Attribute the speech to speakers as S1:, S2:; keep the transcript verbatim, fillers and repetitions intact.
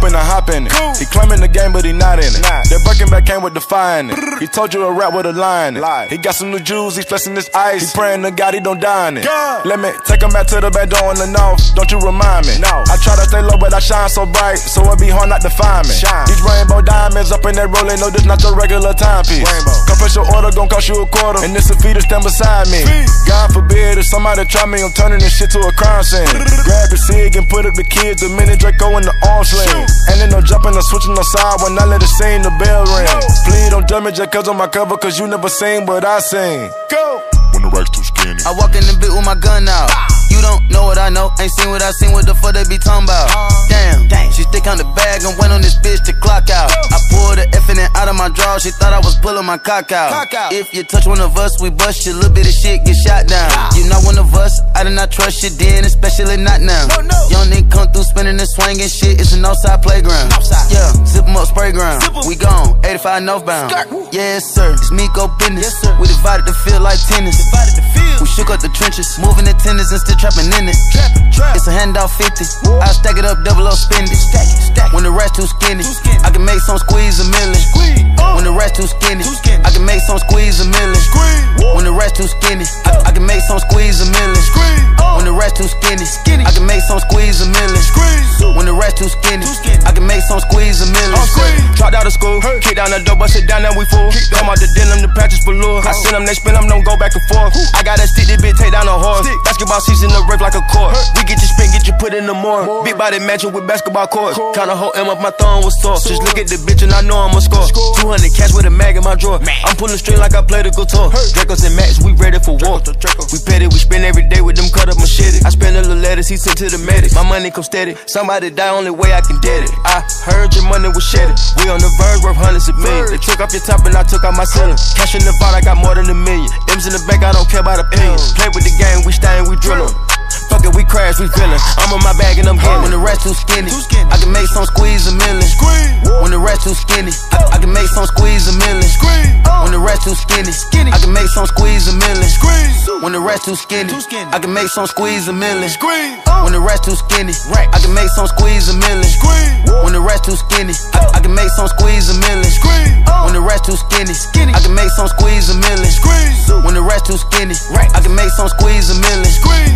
S1: open and hop in it. He claiming the game, but he not in it. That Birkin bag came with the fine in it. He told you a rap with a line in it. He got some new jewels, he flexing his ice. He praying to God he don't die in it. Let me take him back to the back door in the north. Don't you remind me? No. I try to stay low, but I shine so bright, so it be hard not to find me. Shine. These rainbow diamonds up in that rolling, no, this not your regular timepiece. Compress your order, gon' cost you a quarter, and this a fee to stand beside me. Fee. God forbid if somebody try me, I'm turning this shit to a crime scene. Grab the cig and put up the kids, the minute Draco in the arm sling. Ain't there no jumping or switching no side when I let it sing, the bell ring. No. Please don't judge me just cause on my cover, cause you never seen what I sing. Go!
S2: When the rack's too skinny,
S3: I walk in the bit with my gun out. You don't know what I know, ain't seen what I seen, what the fuck they be talking about. Damn, she stick on the bag and went on this bitch to clock out. I pulled the F in it out of my drawer, she thought I was pulling my cock out. If you touch one of us, we bust you, little bit of shit get shot down. You not one of us, I did not trust you then, especially not now. Young nigga come through spinning and swinging shit, it's an outside playground. Yeah, zip 'em up, spray ground. We gone, eighty-five northbound. Yes sir, it's me go business. We divided the field like tennis. We shook up the trenches, moving the tenders and still trapping in it. It's a handout fifty, I stack it up, double up, spend it. When the rest too skinny, I can make some squeeze a million. When the rest too skinny, I can make some squeeze a million. When the rest too skinny, I, I can make some squeeze a million. When the rest too skinny, I can make some squeeze a million. When the rest too skinny, I can make some squeeze a million.
S1: Dropped out of school, kick down the door, bust it down, now we full. Come out the denim, the patches below. I send them, they spin them, don't go back and forth. I got that stick, this bitch take down a horse. Basketball season, the rip like a court. We get you spin, get you put in the morning. Big body matching with basketball courts. Kinda hold M up, my thumb was sore. Just look at the bitch and I know I'ma score. two hundred cash with a mag in my drawer. I'm pulling string like I play the guitar. Dracos and Max, we ready for war. We petty, we spend every day with them cut up machete. I spend a little letters, he sent to the medics. My money come steady, somebody die, only way I can get it. I heard your money was shedded. We on the verge, worth hundreds of millions. They took off your top and I took out my ceiling. Cash in the vault, I got more than a million. M's in the bank, I don't care about opinions. Play with the game, we stayin', we drillin'. Fuck it, we crash, we feelin'. I'm on my bag and I'm getting.
S3: When the rest too skinny, I can make some squeeze a million. When the rest too skinny, I, I can make some squeeze a million. When the rest too skinny, I can make some squeeze a million. When the rest too skinny, I can make some squeeze a million. When the rest too skinny, I can make some squeeze a million. When the rest too skinny, I, I can make some squeeze a million. When the rest too skinny, I can make some squeeze a million. When the rest too skinny, I can make some squeeze a million.